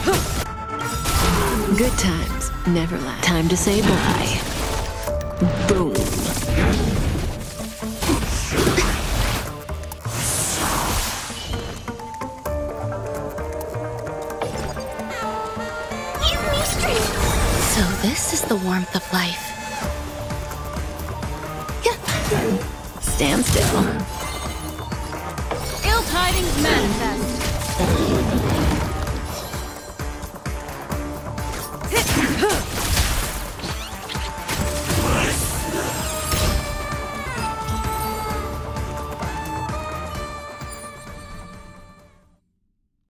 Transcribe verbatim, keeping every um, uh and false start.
Good times never last. Time to say bye. Boom. So this is the warmth of life. Stand still. Ill tidings manifest.